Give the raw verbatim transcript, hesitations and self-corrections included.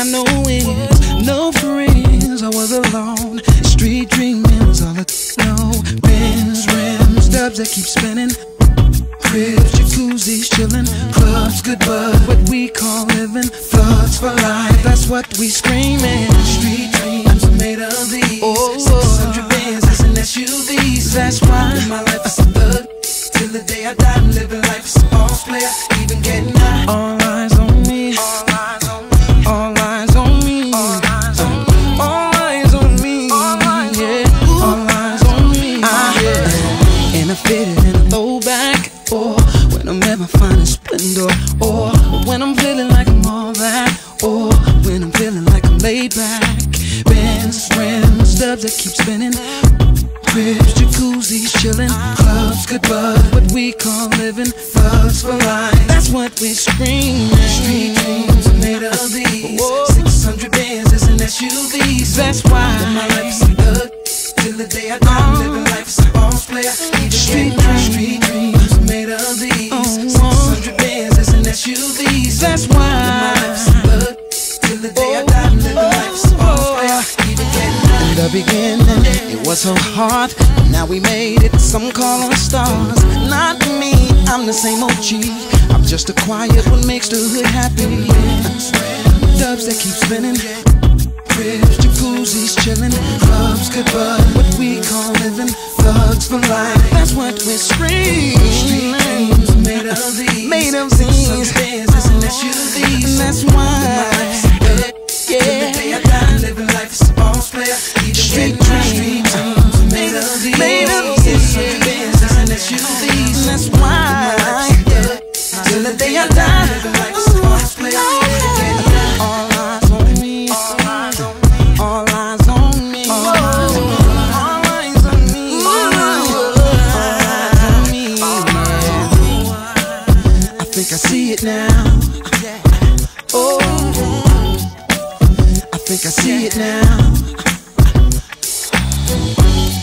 got no ends, no friends. I was alone. Street dreaming was all I know. Benz, rims, dubs that keep spinning. Cribs, jacuzzis, chillin', clubs, good bud, what we call living. Thugs for life, that's what we screamin'. Street dreams are made of these. Oh, six hundred Benzes and S U Vs. That's why my life is a thug. Till the day I die, I'm living life as a boss player, even getting high. All eyes on me. All eyes on me. All eyes on me. All eyes on me. All eyes on me. All eyes on me. Yeah. And I fitted in a throwback. Or when I'm at my finest splendor. Or when I'm feeling like I'm all that. Or when I'm feeling like I'm laid back. Benz, rims, stubs that keep spinning. Cribs, jacuzzis, chillin', clubs, good bud, what we call living. Thugs for life, that's what we scream. Street dreams are made of these. Six hundred Benzes and S U Vs. That's why my life's a thug. Till the day I die, I'm living life as a boss player. Street dreams, street dreams are made of these. Six hundred Benzes and S U Vs. That's why my life's a thug. Till the day I die, I'm living life as a boss player. Even getting high. In the beginning, it was so hard. Now we made it, some call us stars. Not me, I'm the same O G. I'm just a quiet one, makes the hood happy. Dubs that keep spinning. Cribs, jacuzzis, chillin', clubs, good bud, what we call living. Thugs for life, that's what we scream. Street dreams are made of these. Made of these. Benzes and S U Vs. And that's why, yeah. Till the day I die, living life as a boss player. Street dreams are made of these. Made of these. Benzes and S U Vs. And that's why, yeah. Till the day I die, living life as a boss player. All eyes on me. All eyes on me. All eyes on me. All eyes on me. All eyes on me. I think I see it now. Oh, I think I see it now.